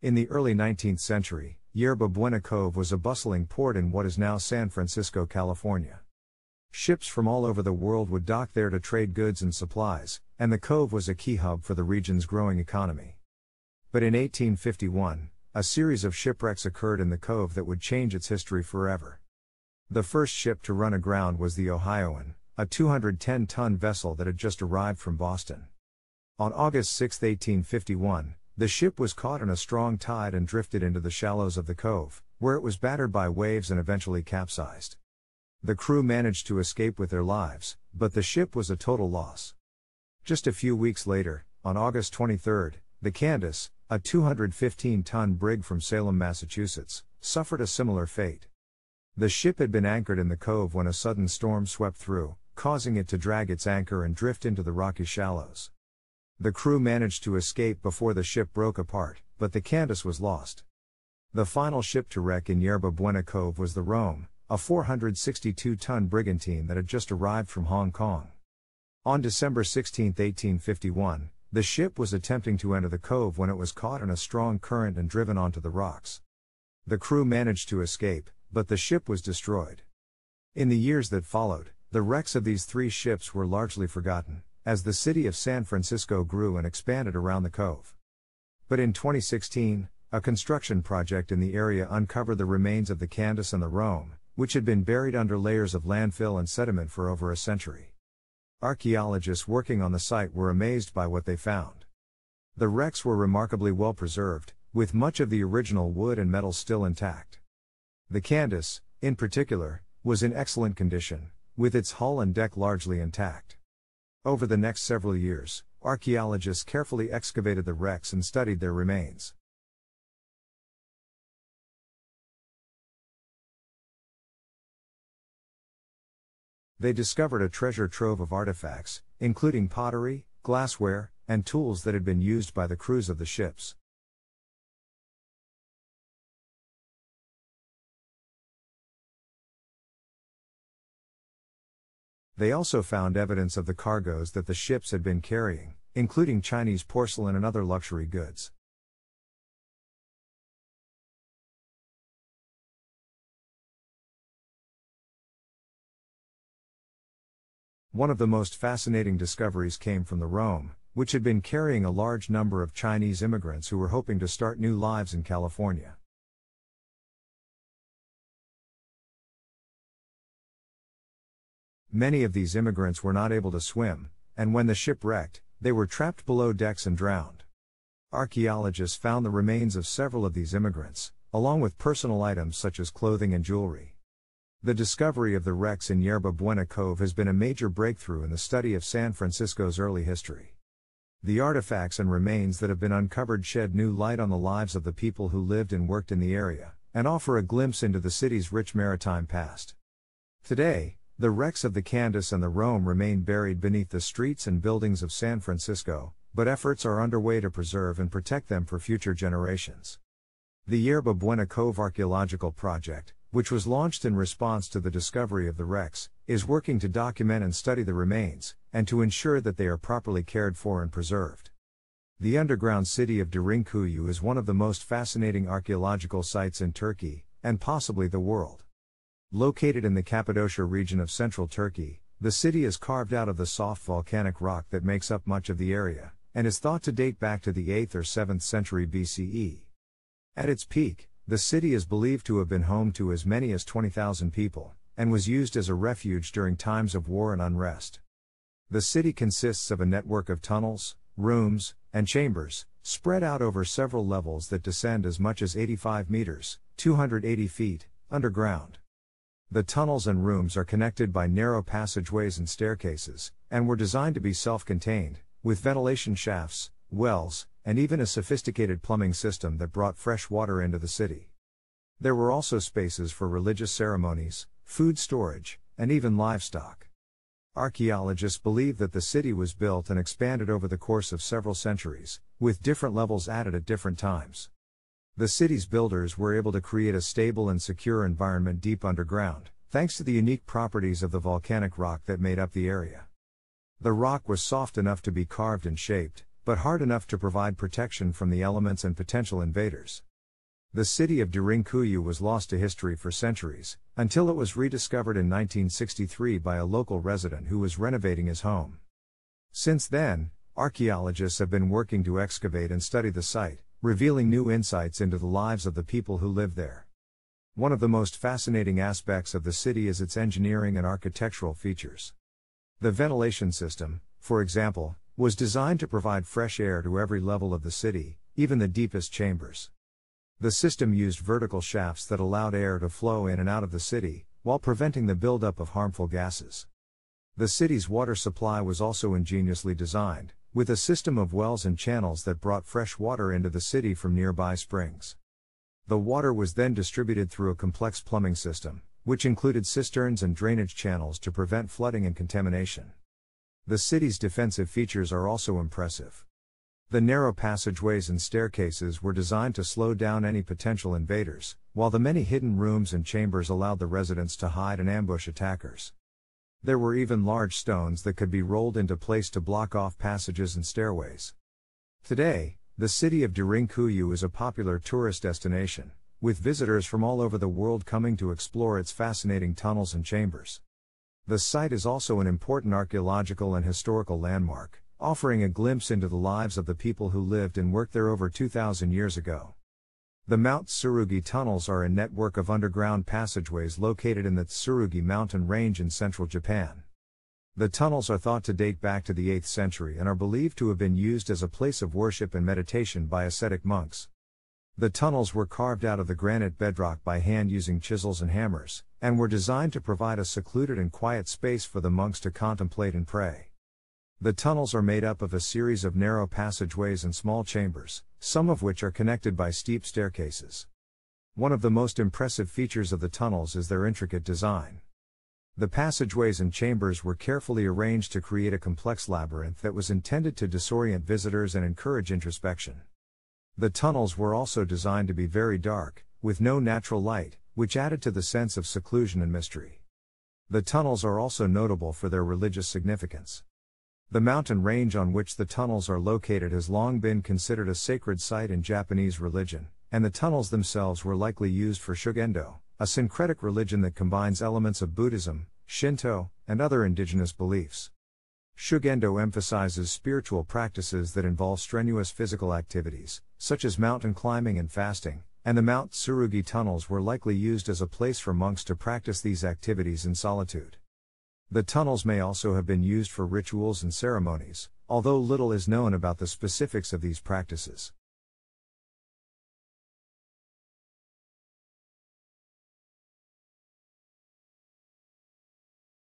In the early 19th century, Yerba Buena Cove was a bustling port in what is now San Francisco, California. Ships from all over the world would dock there to trade goods and supplies, and the cove was a key hub for the region's growing economy. But in 1851, a series of shipwrecks occurred in the cove that would change its history forever. The first ship to run aground was the Ohioan, a 210-ton vessel that had just arrived from Boston. On August 6, 1851, the ship was caught in a strong tide and drifted into the shallows of the cove, where it was battered by waves and eventually capsized. The crew managed to escape with their lives, but the ship was a total loss. Just a few weeks later, on August 23, the Candace, a 215-ton brig from Salem, Massachusetts, suffered a similar fate. The ship had been anchored in the cove when a sudden storm swept through, causing it to drag its anchor and drift into the rocky shallows. The crew managed to escape before the ship broke apart, but the Candace was lost. The final ship to wreck in Yerba Buena Cove was the Rome, a 462-ton brigantine that had just arrived from Hong Kong. On December 16, 1851, the ship was attempting to enter the cove when it was caught in a strong current and driven onto the rocks. The crew managed to escape, but the ship was destroyed. In the years that followed, the wrecks of these three ships were largely forgotten, as the city of San Francisco grew and expanded around the cove. But in 2016, a construction project in the area uncovered the remains of the Candace and the Rome, which had been buried under layers of landfill and sediment for over a century. Archaeologists working on the site were amazed by what they found. The wrecks were remarkably well preserved, with much of the original wood and metal still intact. The Candace, in particular, was in excellent condition, with its hull and deck largely intact. Over the next several years, archaeologists carefully excavated the wrecks and studied their remains. They discovered a treasure trove of artifacts, including pottery, glassware, and tools that had been used by the crews of the ships. They also found evidence of the cargoes that the ships had been carrying, including Chinese porcelain and other luxury goods. One of the most fascinating discoveries came from the Rome, which had been carrying a large number of Chinese immigrants who were hoping to start new lives in California. Many of these immigrants were not able to swim, and when the ship wrecked, they were trapped below decks and drowned. Archaeologists found the remains of several of these immigrants, along with personal items such as clothing and jewelry. The discovery of the wrecks in Yerba Buena Cove has been a major breakthrough in the study of San Francisco's early history. The artifacts and remains that have been uncovered shed new light on the lives of the people who lived and worked in the area, and offer a glimpse into the city's rich maritime past. Today, the wrecks of the Candace and the Rome remain buried beneath the streets and buildings of San Francisco, but efforts are underway to preserve and protect them for future generations. The Yerba Buena Cove Archaeological Project, which was launched in response to the discovery of the wrecks, is working to document and study the remains, and to ensure that they are properly cared for and preserved. The underground city of Derinkuyu is one of the most fascinating archaeological sites in Turkey, and possibly the world. Located in the Cappadocia region of central Turkey, the city is carved out of the soft volcanic rock that makes up much of the area, and is thought to date back to the 8th or 7th century BCE. At its peak, the city is believed to have been home to as many as 20,000 people, and was used as a refuge during times of war and unrest. The city consists of a network of tunnels, rooms, and chambers, spread out over several levels that descend as much as 85 meters, 280 feet, underground. The tunnels and rooms are connected by narrow passageways and staircases, and were designed to be self-contained, with ventilation shafts, wells, and even a sophisticated plumbing system that brought fresh water into the city. There were also spaces for religious ceremonies, food storage, and even livestock. Archaeologists believe that the city was built and expanded over the course of several centuries, with different levels added at different times. The city's builders were able to create a stable and secure environment deep underground, thanks to the unique properties of the volcanic rock that made up the area. The rock was soft enough to be carved and shaped, but hard enough to provide protection from the elements and potential invaders. The city of Derinkuyu was lost to history for centuries, until it was rediscovered in 1963 by a local resident who was renovating his home. Since then, archaeologists have been working to excavate and study the site, revealing new insights into the lives of the people who live there. One of the most fascinating aspects of the city is its engineering and architectural features. The ventilation system, for example, was designed to provide fresh air to every level of the city, even the deepest chambers. The system used vertical shafts that allowed air to flow in and out of the city, while preventing the buildup of harmful gases. The city's water supply was also ingeniously designed, with a system of wells and channels that brought fresh water into the city from nearby springs. The water was then distributed through a complex plumbing system, which included cisterns and drainage channels to prevent flooding and contamination. The city's defensive features are also impressive. The narrow passageways and staircases were designed to slow down any potential invaders, while the many hidden rooms and chambers allowed the residents to hide and ambush attackers. There were even large stones that could be rolled into place to block off passages and stairways. Today, the city of Derinkuyu is a popular tourist destination, with visitors from all over the world coming to explore its fascinating tunnels and chambers. The site is also an important archaeological and historical landmark, offering a glimpse into the lives of the people who lived and worked there over 2,000 years ago. The Mount Tsurugi tunnels are a network of underground passageways located in the Tsurugi mountain range in central Japan. The tunnels are thought to date back to the 8th century and are believed to have been used as a place of worship and meditation by ascetic monks. The tunnels were carved out of the granite bedrock by hand using chisels and hammers, and were designed to provide a secluded and quiet space for the monks to contemplate and pray. The tunnels are made up of a series of narrow passageways and small chambers, some of which are connected by steep staircases. One of the most impressive features of the tunnels is their intricate design. The passageways and chambers were carefully arranged to create a complex labyrinth that was intended to disorient visitors and encourage introspection. The tunnels were also designed to be very dark, with no natural light, which added to the sense of seclusion and mystery. The tunnels are also notable for their religious significance. The mountain range on which the tunnels are located has long been considered a sacred site in Japanese religion, and the tunnels themselves were likely used for Shugendo, a syncretic religion that combines elements of Buddhism, Shinto, and other indigenous beliefs. Shugendo emphasizes spiritual practices that involve strenuous physical activities, such as mountain climbing and fasting, and the Mount Tsurugi tunnels were likely used as a place for monks to practice these activities in solitude. The tunnels may also have been used for rituals and ceremonies, although little is known about the specifics of these practices.